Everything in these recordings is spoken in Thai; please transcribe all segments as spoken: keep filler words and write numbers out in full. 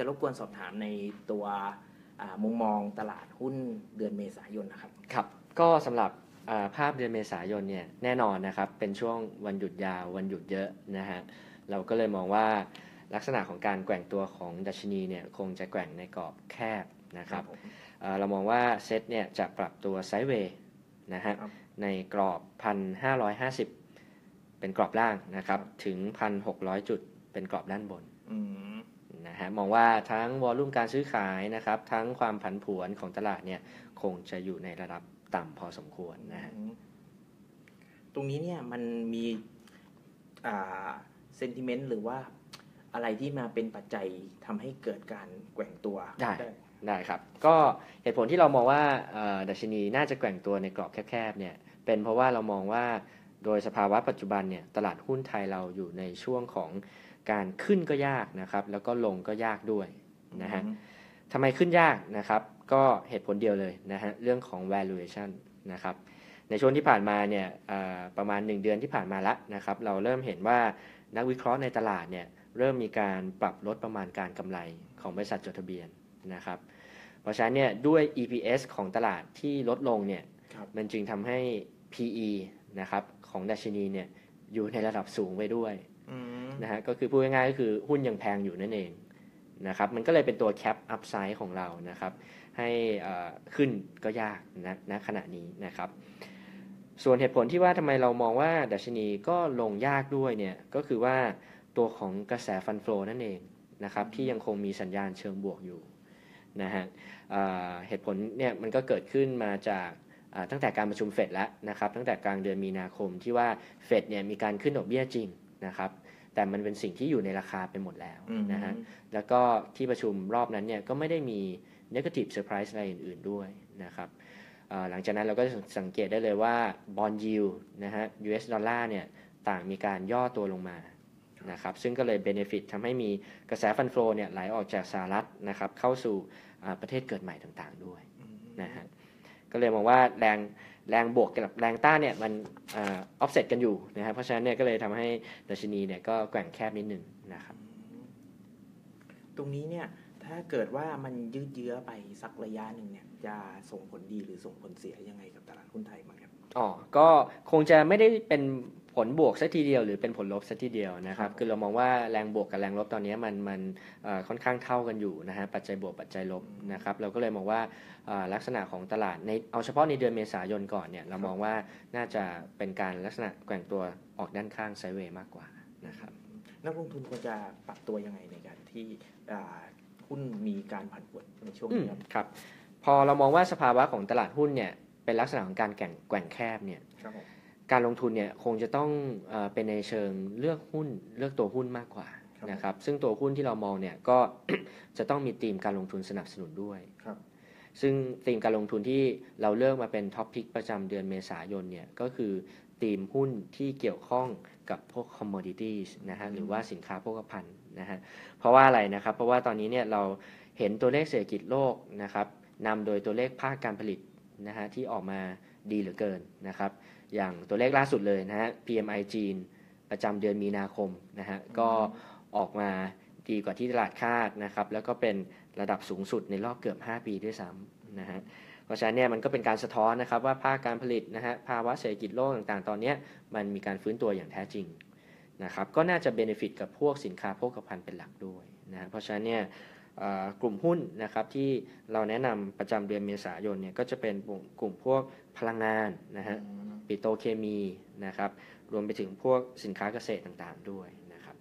จะรบกวนสอบถามในตัวมุมมองตลาดหุ้นเดือนเมษายนนะครับครับก็สำหรับภาพเดือนเมษายนเนี่ยแน่นอนนะครับเป็นช่วงวันหยุดยาววันหยุดเยอะนะฮะเราก็เลยมองว่าลักษณะของการแกว่งตัวของดัชนีเนี่ยคงจะแกว่งในกรอบแคบนะครับเรามองว่าเซ็ตเนี่ยจะปรับตัวไซด์เวย์นะฮะในกรอบ หนึ่งพันห้าร้อยห้าสิบ เป็นกรอบล่างนะครับถึง หนึ่งพันหกร้อย จุดเป็นกรอบด้านบนนะฮะมองว่าทั้งวอลลุ่มการซื้อขายนะครับทั้งความผันผวนของตลาดเนี่ยคงจะอยู่ในระดับต่ำพอสมควรนะฮะตรงนี้เนี่ยมันมีอ่าเซนติเมนต์หรือว่าอะไรที่มาเป็นปัจจัยทำให้เกิดการแกว่งตัวได้ได้ครับก็เหตุผลที่เรามองว่าดัชนีน่าจะแกว่งตัวในกรอบแคบๆเนี่ยเป็นเพราะว่าเรามองว่าโดยสภาวะปัจจุบันเนี่ยตลาดหุ้นไทยเราอยู่ในช่วงของการขึ้นก็ยากนะครับแล้วก็ลงก็ยากด้วยนะฮะทำไมขึ้นยากนะครับก็เหตุผลเดียวเลยนะฮะเรื่องของ valuation นะครับในช่วงที่ผ่านมาเนี่ยประมาณหนึ่งเดือนที่ผ่านมาแล้วนะครับเราเริ่มเห็นว่านักวิเคราะห์ในตลาดเนี่ยเริ่มมีการปรับลดประมาณการกำไรของบริษัทจดทะเบียนนะครับเพราะฉะนั้นเนี่ยด้วย อี พี เอส ของตลาดที่ลดลงเนี่ยมันจึงทำให้ พี อี นะครับของดัชนีเนี่ยอยู่ในระดับสูงไปด้วยนะฮะก็คือพูดง่ายๆก็คือหุ้นยังแพงอยู่นั่นเองนะครับมันก็เลยเป็นตัวแคปอัพไซด์ของเรานะครับให้ขึ้นก็ยากนะณขณะนี้นะครับส่วนเหตุผลที่ว่าทำไมเรามองว่าดัชนีก็ลงยากด้วยเนี่ยก็คือว่าตัวของกระแสฟันโฟลนั่นเองนะครับที่ยังคงมีสัญญาณเชิงบวกอยู่นะฮะเหตุผลเนี่ยมันก็เกิดขึ้นมาจากตั้งแต่การประชุมเฟดแล้วนะครับตั้งแต่กลางเดือนมีนาคมที่ว่าเฟดเนี่ยมีการขึ้นดอกเบี้ยจริงนะครับแต่มันเป็นสิ่งที่อยู่ในราคาไปหมดแล้วนะฮะแล้วก็ที่ประชุมรอบนั้นเนี่ยก็ไม่ได้มี negative surprise อะไรอื่นๆด้วยนะครับหลังจากนั้นเราก็สังเกตได้เลยว่า bond yield นะฮะ ยู เอส ดอลลาร์เนี่ยต่างมีการย่อตัวลงมานะครับซึ่งก็เลย benefit ทำให้มีกระแสฟันโฟลเนี่ยไหลออกจากสหรัฐนะครับเข้าสู่ประเทศเกิดใหม่ต่างๆด้วยนะฮะก็เลยมองว่าแรงแรงบวกกับแรงต้านเนี่ยมันออฟเซตกันอยู่นะครับเพราะฉะนั้นเนี่ยก็เลยทำให้ดัชนีเนี่ยก็แกว่งแคบนิดนึงนะครับตรงนี้เนี่ยถ้าเกิดว่ามันยืดเยื้อไปสักระยะหนึ่งเนี่ยจะส่งผลดีหรือส่งผลเสียยังไงกับตลาดหุ้นไทยบ้างครับอ๋อก็คงจะไม่ได้เป็นผลบวกซะทีเดียวหรือเป็นผลลบซะทีเดียวนะครับคือเรามองว่าแรงบวกกับแรงลบตอนนี้มันมันค่อนข้างเท่ากันอยู่นะฮะปัจจัยบวกปัจจัยลบนะครับเราก็เลยมองว่าลักษณะของตลาดในเอาเฉพาะในเดือนเมษายนก่อนเนี่ยเรามองว่าน่าจะเป็นการลักษณะแกว่งตัวออกด้านข้างไซด์เวย์มากกว่านะครับนักลงทุนควรจะปรับตัวยังไงในการที่หุ้นมีการผันผวนในช่วงนี้ครับพอเรามองว่าสภาวะของตลาดหุ้นเนี่ยเป็นลักษณะของการแกว่งแกว่งแคบเนี่ยการลงทุนเนี่ยคงจะต้องเอ่อเป็นในเชิงเลือกหุ้นเลือกตัวหุ้นมากกว่านะครับซึ่งตัวหุ้นที่เรามองเนี่ยก็ จะต้องมีธีมการลงทุนสนับสนุนด้วยซึ่งธีมการลงทุนที่เราเลือกมาเป็นท็อปพิกประจำเดือนเมษายนเนี่ยก็คือธีมหุ้นที่เกี่ยวข้องกับพวก commodities นะฮะหรือว่าสินค้าโภคภัณฑ์นะฮะเพราะว่าอะไรนะครับเพราะว่าตอนนี้เนี่ยเราเห็นตัวเลขเศรษฐกิจโลกนะครับนำโดยตัวเลขภาคการผลิตนะฮะที่ออกมาดีเหลือเกินนะครับอย่างตัวเลขล่าสุดเลยนะฮะ พี เอ็ม ไอ จีนประจำเดือนมีนาคมนะฮะก็ออกมาดีกว่าที่ตลาดคาดนะครับแล้วก็เป็นระดับสูงสุดในรอบเกือบห้าปีด้วยซ้ำนะฮะเพราะฉะนั้นเนี่ยมันก็เป็นการสะท้อนนะครับว่าภาคการผลิตนะฮะภาวะเศรษฐกิจโลกต่างๆตอนนี้มันมีการฟื้นตัวอย่างแท้จริงนะครับก็น่าจะเบเนฟิตกับพวกสินค้าโภคภัณฑ์เป็นหลักด้วยนะเพราะฉะนั้นเนี่ยกลุ่มหุ้นนะครับที่เราแนะนำประจำเดือนเมษายนเนี่ยก็จะเป็นกลุ่มพวกพลังงานนะฮะปิโตรเคมีนะครับรวมไปถึงพวกสินค้าเกษตรต่างๆด้วยนะครับ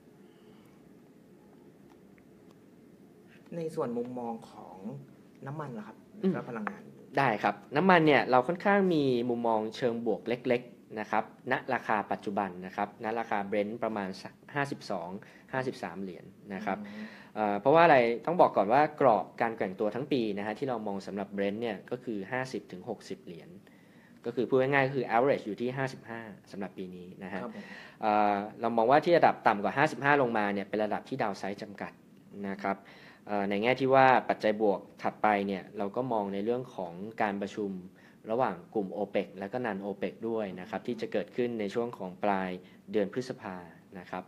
ในส่วนมุมมองของน้ำมันล่ะครับและพลังงานได้ครับน้ำมันเนี่ยเราค่อนข้างมีมุมมองเชิงบวกเล็กๆนะครับณราคาปัจจุบันนะครับณราคาเบรนท์ประมาณห้าสิบสอง ห้าสิบสามเหรียญ นะครับเพราะว่าอะไรต้องบอกก่อนว่ากรอบการแกว่งตัวทั้งปีนะฮะที่เรามองสำหรับเบรนท์เนี่ยก็คือ ห้าสิบถึงหกสิบ เหรียญก็คือพูดง่ายๆก็คือ average อยู่ที่ห้าสิบห้าสำหรับปีนี้นะฮะเรามองว่าที่ระดับต่ำกว่าห้าสิบห้าลงมาเนี่ยเป็นระดับที่ดาวไซด์จำกัดนะครับในแง่ที่ว่าปัจจัยบวกถัดไปเนี่ยเราก็มองในเรื่องของการประชุมระหว่างกลุ่ม โอเปก และก็นัน โอเปก ด้วยนะครับที่จะเกิดขึ้นในช่วงของปลายเดือนพฤษภานะครับ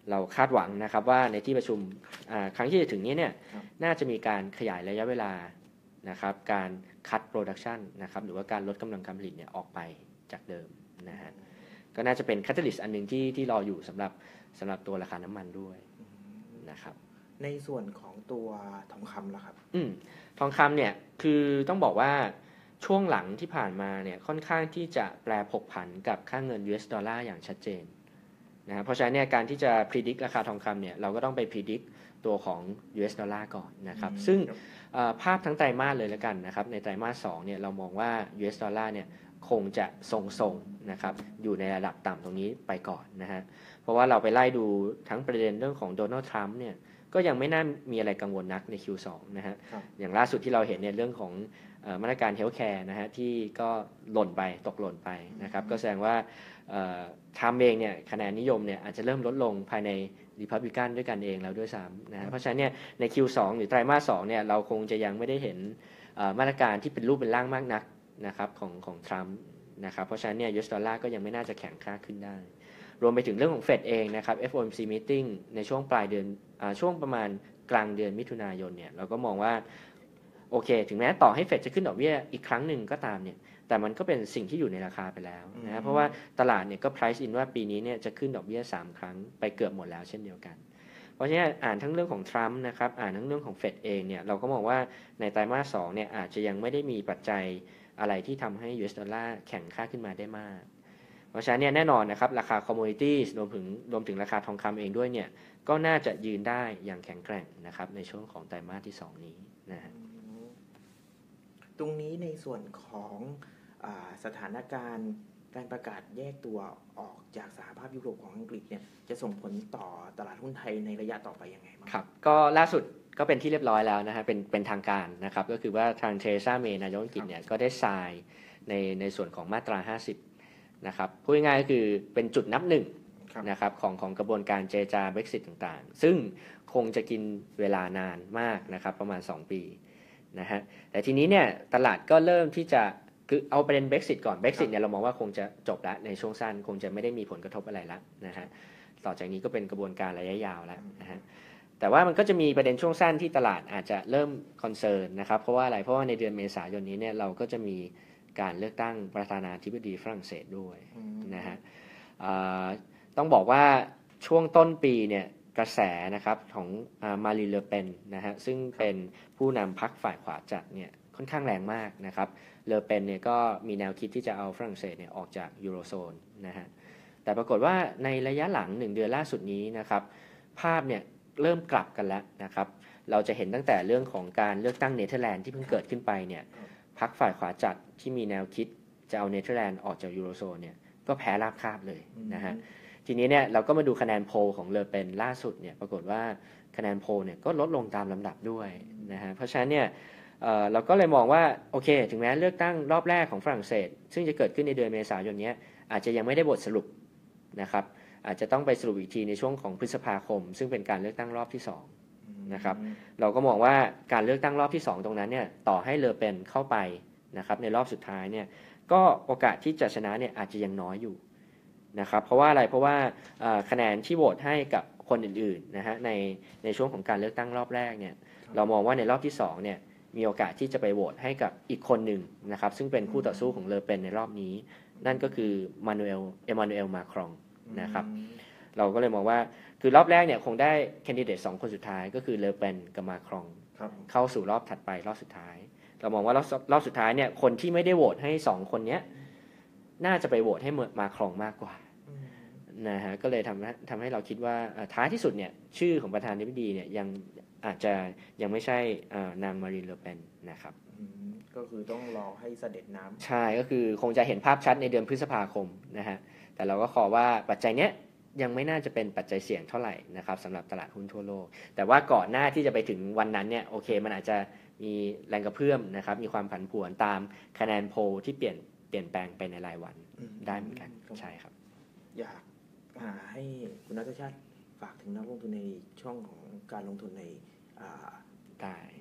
เราคาดหวังนะครับว่าในที่ประชุมครั้งที่จะถึงนี้เนี่ยน่าจะมีการขยายระยะเวลานะครับการคัดโปรดักชันนะครับหรือว่าการลดกำลังการผลิตเนี่ยออกไปจากเดิมนะฮะก็น่าจะเป็นแคตตาลิสต์อันหนึ่งที่ที่รออยู่สำหรับสำหรับตัวราคาน้ำมันด้วยนะครับในส่วนของตัวทองคำล่ะครับอืมทองคำเนี่ยคือต้องบอกว่าช่วงหลังที่ผ่านมาเนี่ยค่อนข้างที่จะแปรผกผันกับค่าเงิน ยู เอส ดอลลาร์อย่างชัดเจนนะเพราะฉะนั้นเนี่ยการที่จะ predict ราคาทองคำเนี่ยเราก็ต้องไป predict ตัวของ ยู เอส ดอลลาร์ก่อนนะครับซึ่งภาพทั้งไตรมาสเลยแล้วกันนะครับในไตรมาสสองเนี่ยเรามองว่า ยู เอส ดอลลาร์เนี่ยคงจะทรงๆนะครับอยู่ในระดับต่ำตรงนี้ไปก่อนนะฮะเพราะว่าเราไปไล่ดูทั้งประเด็นเรื่องของโดนัลด์ทรัมป์เนี่ยก็ยังไม่น่ามีอะไรกังวลนักใน คิว สอง นะฮะอย่างล่าสุดที่เราเห็นเนี่ยเรื่องของมาตรการเฮลท์แคร์นะฮะที่ก็หล่นไปตกหล่นไปนะครับก็แสดงว่าทรัมป์เองเนี่ยคะแนนนิยมเนี่ยอาจจะเริ่มลดลงภายในรีพับลิกันด้วยกันเองแล้วด้วยซ้ำนะฮะเพราะฉะนั้นเนี่ยใน คิว สอง หรือไตรมาสสองเนี่ยเราคงจะยังไม่ได้เห็นมาตรการที่เป็นรูปเป็นร่างมากนักนะครับของของทรัมป์นะครับเพราะฉะนั้นเนี่ย ยู เอส ดอลลาร์ก็ยังไม่น่าจะแข็งค่าขึ้นได้รวมไปถึงเรื่องของเฟดเองนะครับ เอฟ โอ เอ็ม ซี meeting ในช่วงปลายเดือนช่วงประมาณกลางเดือนมิถุนายนเนี่ยเราก็มองว่าโอเคถึงแม้ต่อให้เฟดจะขึ้นดอกเบี้ยอีกครั้งหนึ่งก็ตามเนี่ยแต่มันก็เป็นสิ่งที่อยู่ในราคาไปแล้วนะเพราะว่าตลาดเนี่ยก็ price in ว่าปีนี้เนี่ยจะขึ้นดอกเบี้ยสามครั้งไปเกือบหมดแล้วเช่นเดียวกันเพราะฉะนั้นอ่านทั้งเรื่องของทรัมป์นะครับอ่านทั้งเรื่องของเฟดเองเนี่ยเราก็มองว่าในไตรมาสสองเนี่ยอาจจะยังไม่ได้มีปัจจัยอะไรที่ทำให้ ยู เอส ดอลลาร์แข็งค่าขึ้นมาได้มากเพราะฉะนั้นเนี่ยแน่นอนนะครับราคา commodities รวมถึงรวมถึงราคาทองคำเองด้วยเนี่ยก็น่าจะยืนได้อย่างแข็งแกร่งนะครับในช่วงของไตรมาสที่สองนี้นะฮะตรงนี้ในส่วนของอ่าสถานการณ์การประกาศแยกตัวออกจากสหภาพยุโรปของอังกฤษเนี่ยจะส่งผลต่อตลาดหุ้นไทยในระยะต่อไปยังไงบ้างครับก็ล่าสุดก็เป็นที่เรียบร้อยแล้วนะฮะเป็นเป็นทางการนะครับก็คือว่าทางเทเรซาเมย์นายกอังกฤษเนี่ยก็ได้ไซน์ในในส่วนของมาตราห้าสิบนะครับพูดง่ายๆก็คือเป็นจุดนับหนึ่งนะครับของของกระบวนการเจรจา Brexit ต่างๆซึ่งคงจะกินเวลานานมากนะครับประมาณสองปีนะฮะแต่ทีนี้เนี่ยตลาดก็เริ่มที่จะคือเอาประเด็น Brexit ก่อน Brexit เนี่ยเรามองว่าคงจะจบแล้วในช่วงสั้นคงจะไม่ได้มีผลกระทบอะไรแล้วนะฮะต่อจากนี้ก็เป็นกระบวนการระยะยาวแล้วนะฮะแต่ว่ามันก็จะมีประเด็นช่วงสั้นที่ตลาดอาจจะเริ่มคอนเซิร์นนะครับเพราะว่าอะไรเพราะว่าในเดือนเมษายนนี้เนี่ยเราก็จะมีการเลือกตั้งประธานาธิบดีฝรั่งเศสด้วยนะฮะต้องบอกว่าช่วงต้นปีเนี่ยกระแสนะครับของมารีเลอเปนนะฮะซึ่งเป็นผู้นำพรรคฝ่ายขวาจัดเนี่ยค่อนข้างแรงมากนะครับเลอเปนเนี่ยก็มีแนวคิดที่จะเอาฝรั่งเศสเนี่ยออกจากยูโรโซนนะฮะแต่ปรากฏว่าในระยะหลังหนึ่งเดือนล่าสุดนี้นะครับภาพเนี่ยเริ่มกลับกันแล้วนะครับเราจะเห็นตั้งแต่เรื่องของการเลือกตั้งเนเธอร์แลนด์ที่เพิ่งเกิดขึ้นไปเนี่ยพรรคฝ่ายขวาจัดที่มีแนวคิดจะเอาเนเธอร์แลนด์ออกจากยูโรโซนเนี่ยก็แพ้ราบคาบเลยนะฮะทีนี้เนี่ยเราก็มาดูคะแนนโพลของเลอเปนล่าสุดเนี่ยปรากฏว่าคะแนนโพลเนี่ยก็ลดลงตามลำดับด้วยนะฮะเพราะฉะนั้นเนี่ยเอ่อเราก็เลยมองว่าโอเคถึงแม้เลือกตั้งรอบแรกของฝรั่งเศสซึ่งจะเกิดขึ้นในเดือนเมษายนนี้อาจจะยังไม่ได้บทสรุปนะครับอาจจะต้องไปสรุปอีกทีในช่วงของพฤษภาคมซึ่งเป็นการเลือกตั้งรอบที่สองนะครับเราก็มองว่าการเลือกตั้งรอบที่สองตรงนั้นเนี่ยต่อให้เลอเปนเข้าไปนะครับในรอบสุดท้ายเนี่ยก็โอกาสที่จะชนะเนี่ยอาจจะยังน้อยอยู่นะครับเพราะว่าอะไรเพราะว่าคะแนนที่โหวตให้กับคนอื่นๆนะฮะในในช่วงของการเลือกตั้งรอบแรกเนี่ยเรามองว่าในรอบที่สองเนี่ยมีโอกาสที่จะไปโหวตให้กับอีกคนหนึ่งนะครับซึ่งเป็นคู่ต่อสู้ของเลอเปนในรอบนี้นั่นก็คือมานูเอลเอมานูเอลมาครองนะครับเราก็เลยมองว่าคือรอบแรกเนี่ยคงได้แคนดิเดตสองคนสุดท้ายก็คือเลอเปนกับมาครองเข้าสู่รอบถัดไปรอบสุดท้ายเรามองว่ารอบรอบสุดท้ายเนี่ยคนที่ไม่ได้โหวตให้สองคนนี้น่าจะไปโหวตให้มาครองมากกว่านะฮะก็เลยทำทำให้เราคิดว่าท้ายที่สุดเนี่ยชื่อของประธานาธิบดีเนี่ยยังอาจจะยังไม่ใช่นางมารีนเลอเปนนะครับก็คือต้องรอให้เสด็จน้ำใช่ก็คือคงจะเห็นภาพชัดในเดือนพฤษภาคมนะฮะแต่เราก็ขอว่าปัจจัยเนี้ยยังไม่น่าจะเป็นปัจจัยเสี่ยงเท่าไหร่นะครับสำหรับตลาดหุ้นทั่วโลกแต่ว่าก่อนหน้าที่จะไปถึงวันนั้นเนี่ยโอเคมันอาจจะมีแรงกระเพื่อมนะครับมีความผันผวนตามคะแนนโพลที่เปลี่ยนเปลี่ยนแปลงไปในรายวันได้เหมือนกันใช่ครับอยากให้คุณณัฐชาติฝากถึงนักลงทุนในช่องของการลงทุนในได้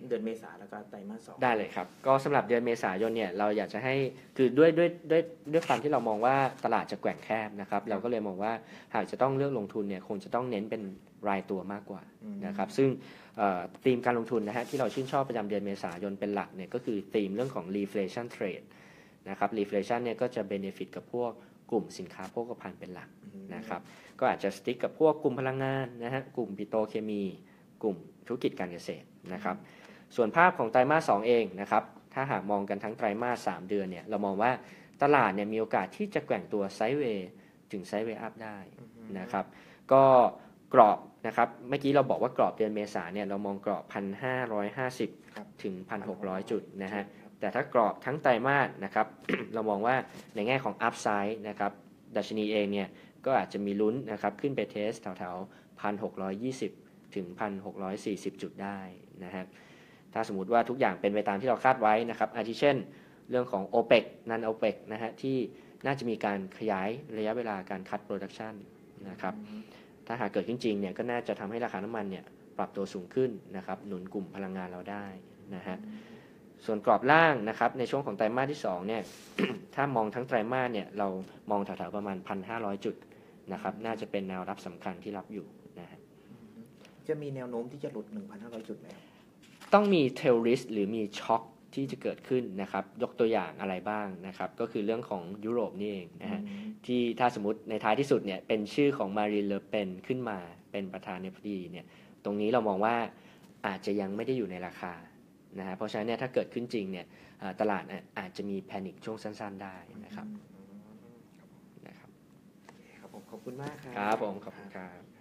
เดือนเมษาแล้วก็ไตรมาสสองได้เลยครับก็สำหรับเดือนเมษายนเนี่ยเราอยากจะให้คือด้วยด้วยด้วยด้วยความที่เรามองว่าตลาดจะแกว่งแคบนะครับเราก็เลยมองว่าหากจะต้องเลือกลงทุนเนี่ยคงจะต้องเน้นเป็นรายตัวมากกว่านะครับซึ่งธีมการลงทุนนะฮะที่เราชื่นชอบประจำเดือนเมษายนเป็นหลักเนี่ยก็คือธีมเรื่องของ reflation trade นะครับ reflation เนี่ยก็จะ benefit กับพวกกลุ่มสินค้าโภคภัณฑ์เป็นหลักนะครับก็อาจจะสติ๊กกับพวกกลุ่มพลังงานนะฮะกลุ่มปิโตรเคมีกลุ่มธุรกิจการเกษตรนะครับส่วนภาพของไตรมาสสองเองนะครับถ้าหากมองกันทั้งไตรมาสสามเดือนเนี่ยเรามองว่าตลาดเนี่ยมีโอกาสที่จะแกว่งตัวไซด์เวย์ถึงไซด์เวย์อัพได้นะครับก็กรอบนะครับเมื่อกี้เราบอกว่ากรอบเดือนเมษาเนี่ยเรามองกรอบ หนึ่งพันห้าร้อยห้าสิบ ถึง หนึ่งพันหกร้อย จุดนะฮะแต่ถ้ากรอบทั้งไตรมาสนะครับ เรามองว่าในแง่ของอัพไซด์นะครับดัชนีเองเนี่ยก็อาจจะมีลุ้นนะครับขึ้นไปเทสแถวๆ หนึ่งพันหกร้อยยี่สิบ ถึง หนึ่งพันหกร้อยสี่สิบ จุดได้นะฮะถ้าสมมุติว่าทุกอย่างเป็นไปตามที่เราคาดไว้นะครับอาทิเช่นเรื่องของ โอเปก นัน โอเปก นะฮะที่น่าจะมีการขยายระยะเวลาการคัดโปรดักชันนะครับถ้าหากเกิดขึ้นจริงเนี่ยก็น่าจะทำให้ราคาน้ำมันเนี่ยปรับตัวสูงขึ้นนะครับหนุนกลุ่มพลังงานเราได้นะฮะส่วนกรอบล่างนะครับในช่วงของไตรมาสที่สองเนี่ย ถ้ามองทั้งไตรมาสเนี่ยเรามองแถวๆประมาณ หนึ่งพันห้าร้อย จุดนะครับน่าจะเป็นแนวรับสำคัญที่รับอยู่นะฮะจะมีแนวโน้มที่จะหลุด หนึ่งพันห้าร้อย จุดไหมต้องมีเทลริสหรือมีช็อคที่จะเกิดขึ้นนะครับยกตัวอย่างอะไรบ้างนะครับก็คือเรื่องของยุโรปนี่เองนะฮะที่ถ้าสมมติในท้ายที่สุดเนี่ยเป็นชื่อของมารีน เลอเปนขึ้นมาเป็นประธานาธิบดีเนี่ยตรงนี้เรามองว่าอาจจะยังไม่ได้อยู่ในราคานะฮะเพราะฉะนั้นเนี่ยถ้าเกิดขึ้นจริงเนี่ยตลาดอาจจะมีแพนิคช่วงสั้นๆได้นะครับนะครับครับผมขอบคุณมากครับครับผมขอบคุณครับ